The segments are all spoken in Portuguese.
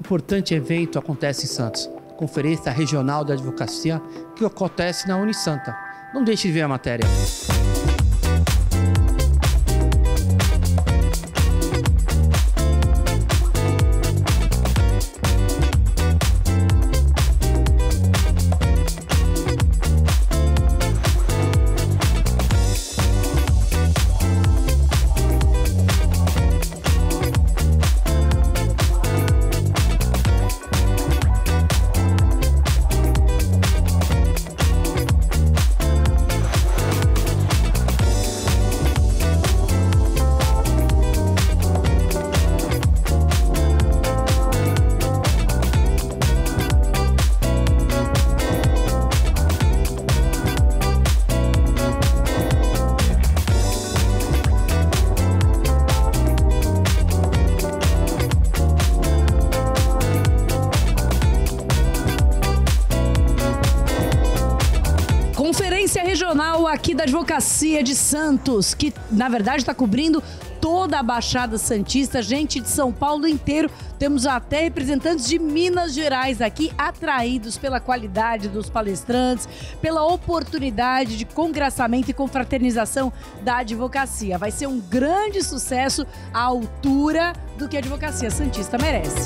importante evento acontece em Santos. Conferência Regional da Advocacia, que acontece na Unisanta. Não deixe de ver a matéria. Conferência regional aqui da Advocacia de Santos, que na verdade está cobrindo toda a Baixada Santista, gente de São Paulo inteiro. Temos até representantes de Minas Gerais aqui, atraídos pela qualidade dos palestrantes, pela oportunidade de congraçamento e confraternização da advocacia. Vai ser um grande sucesso à altura do que a Advocacia Santista merece.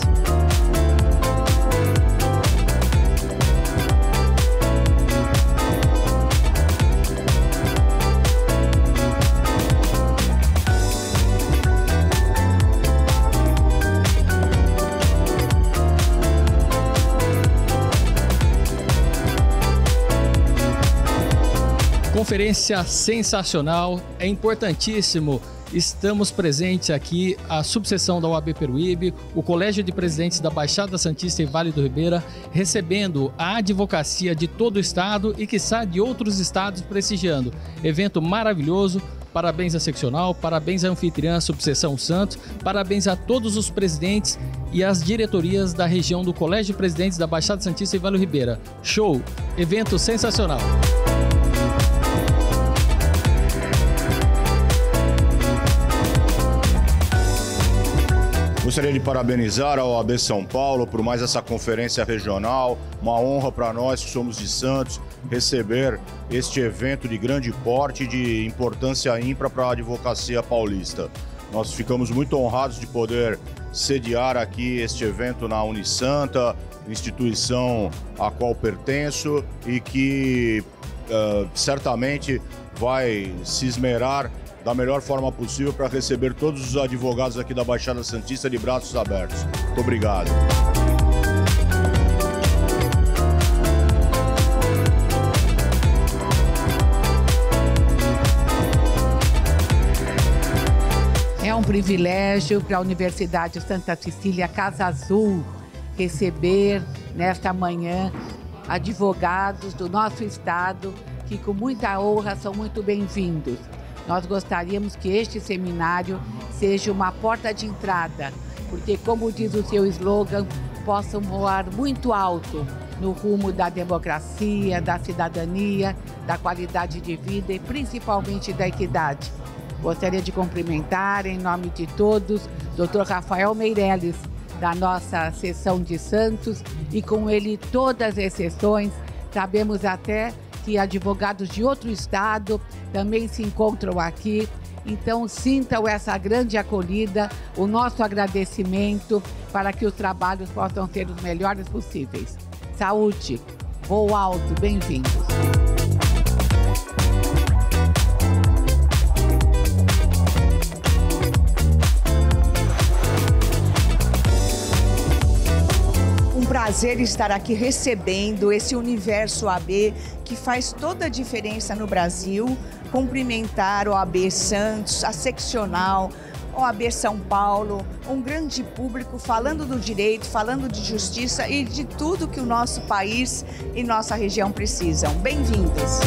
Conferência sensacional, é importantíssimo. Estamos presentes aqui, a subseção da OAB Peruíbe, o Colégio de Presidentes da Baixada Santista e Vale do Ribeira, recebendo a advocacia de todo o estado e, quiçá, de outros estados prestigiando. Evento maravilhoso, parabéns à seccional, parabéns à anfitriã Subseção Santos, parabéns a todos os presidentes e as diretorias da região do Colégio de Presidentes da Baixada Santista e Vale do Ribeira. Show! Evento sensacional! Gostaria de parabenizar a OAB São Paulo por mais essa conferência regional. Uma honra para nós que somos de Santos receber este evento de grande porte e de importância ímpar para a advocacia paulista. Nós ficamos muito honrados de poder sediar aqui este evento na Unisanta, instituição a qual pertenço e que certamente vai se esmerar da melhor forma possível para receber todos os advogados aqui da Baixada Santista de braços abertos. Muito obrigado. É um privilégio para a Universidade Santa Cecília Casa Azul receber nesta manhã advogados do nosso estado que com muita honra são muito bem-vindos. Nós gostaríamos que este seminário seja uma porta de entrada, porque, como diz o seu slogan, possam voar muito alto no rumo da democracia, da cidadania, da qualidade de vida e principalmente da equidade. Gostaria de cumprimentar, em nome de todos, Dr. Rafael Meirelles, da nossa seção de Santos, e com ele todas as sessões. Sabemos até que advogados de outro estado também se encontram aqui. Então, sintam essa grande acolhida, o nosso agradecimento para que os trabalhos possam ser os melhores possíveis. Saúde, voo alto, bem-vindos. Prazer estar aqui recebendo esse universo OAB que faz toda a diferença no Brasil. Cumprimentar o OAB Santos, a seccional, OAB São Paulo, um grande público falando do direito, falando de justiça e de tudo que o nosso país e nossa região precisam. Bem-vindos!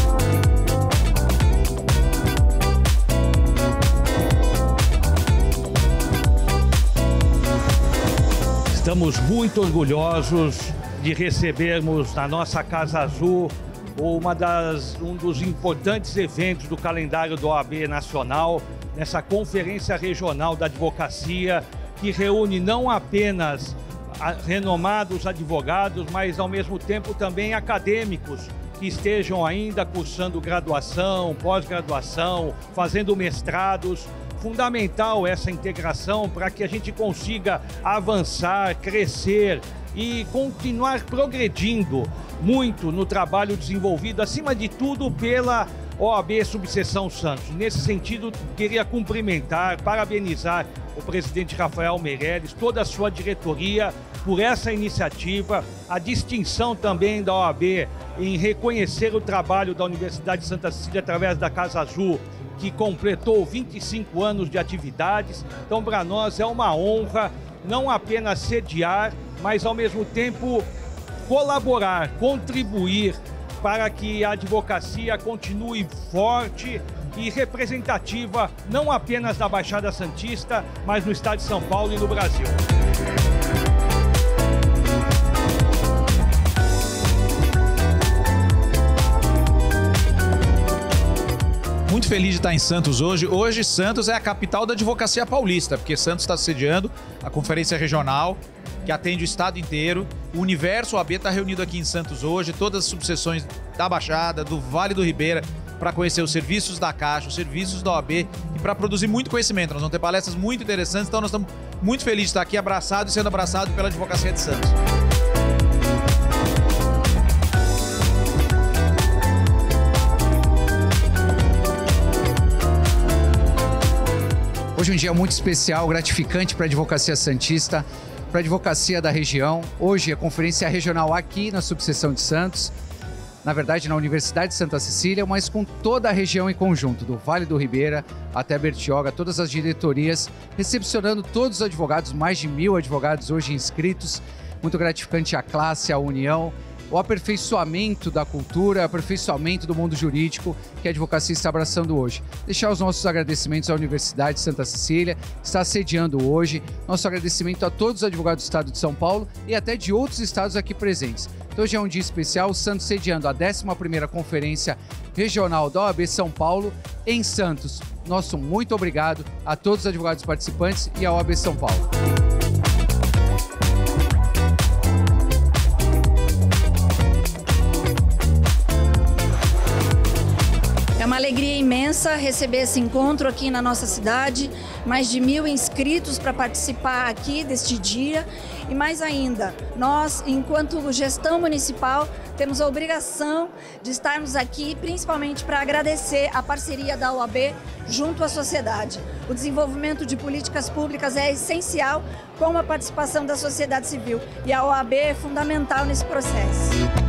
Estamos muito orgulhosos de recebermos na nossa Casa Azul um dos importantes eventos do calendário do OAB Nacional, nessa Conferência Regional da Advocacia, que reúne não apenas renomados advogados, mas ao mesmo tempo também acadêmicos que estejam ainda cursando graduação, pós-graduação, fazendo mestrados. Fundamental essa integração para que a gente consiga avançar, crescer e continuar progredindo muito no trabalho desenvolvido, acima de tudo, pela OAB Subseção Santos. Nesse sentido, queria cumprimentar, parabenizar o presidente Rafael Meirelles, toda a sua diretoria por essa iniciativa, a distinção também da OAB em reconhecer o trabalho da Universidade de Santa Cecília através da Casa Azul, que completou 25 anos de atividades. Então, para nós é uma honra não apenas sediar, mas ao mesmo tempo colaborar, contribuir para que a advocacia continue forte e representativa, não apenas na Baixada Santista, mas no estado de São Paulo e no Brasil. Muito feliz de estar em Santos hoje. Hoje, Santos é a capital da advocacia paulista, porque Santos está sediando a conferência regional que atende o estado inteiro. O Universo OAB está reunido aqui em Santos hoje, todas as subseções da Baixada, do Vale do Ribeira, para conhecer os serviços da Caixa, os serviços da OAB e para produzir muito conhecimento. Nós vamos ter palestras muito interessantes, então nós estamos muito felizes de estar aqui abraçado e sendo abraçado pela advocacia de Santos. Hoje é um dia muito especial, gratificante para a advocacia santista, para a advocacia da região. Hoje a conferência regional aqui na subseção de Santos, na verdade na Universidade de Santa Cecília, mas com toda a região em conjunto, do Vale do Ribeira até Bertioga, todas as diretorias, recepcionando todos os advogados, mais de 1000 advogados hoje inscritos. Muito gratificante a classe, a união, o aperfeiçoamento da cultura, o aperfeiçoamento do mundo jurídico que a advocacia está abraçando hoje. Deixar os nossos agradecimentos à Universidade de Santa Cecília, que está sediando hoje. Nosso agradecimento a todos os advogados do estado de São Paulo e até de outros estados aqui presentes. Então hoje é um dia especial, Santos sediando a 11ª Conferência Regional da OAB São Paulo em Santos. Nosso muito obrigado a todos os advogados participantes e à OAB São Paulo. É uma alegria imensa receber esse encontro aqui na nossa cidade, mais de 1000 inscritos para participar aqui deste dia e mais ainda, nós, enquanto gestão municipal, temos a obrigação de estarmos aqui principalmente para agradecer a parceria da OAB junto à sociedade. O desenvolvimento de políticas públicas é essencial com a participação da sociedade civil e a OAB é fundamental nesse processo.